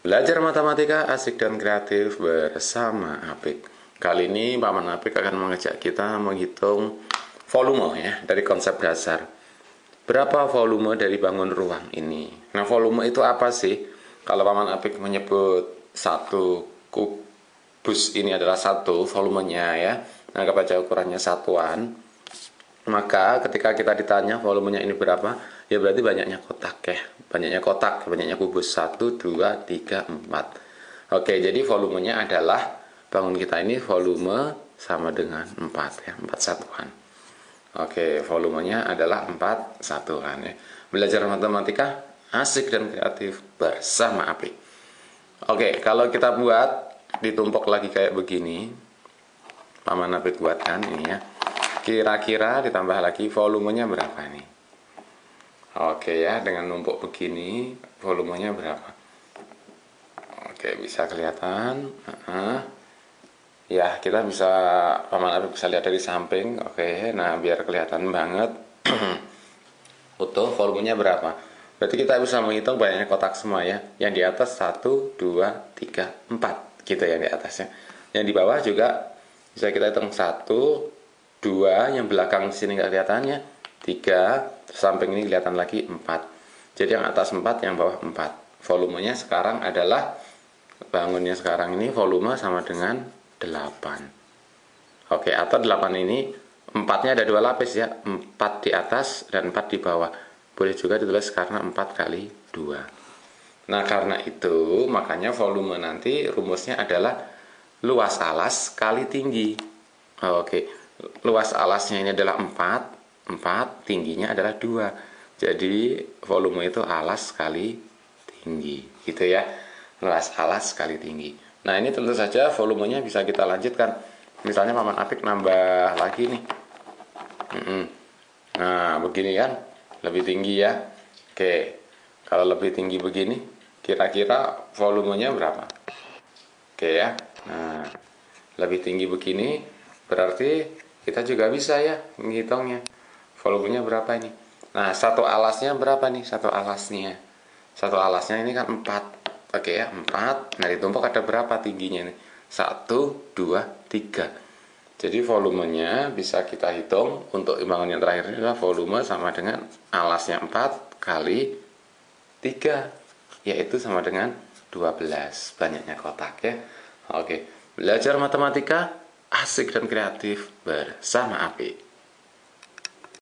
Belajar matematika asik dan kreatif bersama Apik. Kali ini Paman Apik akan mengajak kita menghitung volume ya dari konsep dasar. Berapa volume dari bangun ruang ini? Nah, volume itu apa sih? Kalau Paman Apik menyebut satu kubus ini adalah satu volumenya ya. Nah, kepada ukurannya satuan, maka ketika kita ditanya volumenya ini berapa, ya berarti banyaknya kotak ya. Banyaknya kubus 1, 2, 3, 4. Oke, jadi volumenya adalah bangun kita ini volume sama dengan 4 ya, 4 satuan. Oke, volumenya adalah 4 satuan ya. Belajar matematika asik dan kreatif bersama Apik. Oke, kalau kita buat ditumpuk lagi kayak begini, Paman Apik buatkan ini ya. Kira-kira ditambah lagi volumenya berapa nih? Oke ya, dengan numpuk begini volumenya berapa? Oke, bisa kelihatan. Ya, kita bisa Paman Apik bisa lihat dari samping. Oke, nah biar kelihatan banget utuh volumenya berapa. Berarti kita bisa menghitung banyaknya kotak semua ya. Yang di atas 1, 2, 3, 4 gitu ya di atasnya. Yang di bawah juga bisa kita hitung 1, 2, yang belakang sini nggak kelihatannya 3, samping ini kelihatan lagi 4. Jadi yang atas 4, yang bawah 4. Volumenya sekarang adalah, bangunnya sekarang ini volume sama dengan 8. Oke, atau 8 ini 4-nya ada 2 lapis ya, 4 di atas dan 4 di bawah. Boleh juga ditulis karena 4 kali 2. Nah, karena itu makanya volume nanti rumusnya adalah luas alas kali tinggi. Oke, luas alasnya ini adalah 4, tingginya adalah 2. Jadi volume itu alas kali tinggi gitu ya. Luas alas kali tinggi. Nah, ini tentu saja volumenya bisa kita lanjutkan. Misalnya Paman Apik nambah lagi nih. Nah, begini kan lebih tinggi ya. Oke, kalau lebih tinggi begini kira-kira volumenya berapa? Oke ya. Nah, lebih tinggi begini berarti kita juga bisa ya menghitungnya. Volumenya berapa ini? Nah, satu alasnya berapa nih? Satu alasnya ini kan 4. Oke ya, 4. Nah, ditumpuk ada berapa tingginya nih? 1, 2, 3. Jadi volumenya bisa kita hitung untuk imbangan yang terakhir ini adalah volume sama dengan alasnya 4 kali 3, yaitu sama dengan 12. Banyaknya kotak ya. Oke, belajar matematika asik dan kreatif bersama Apik.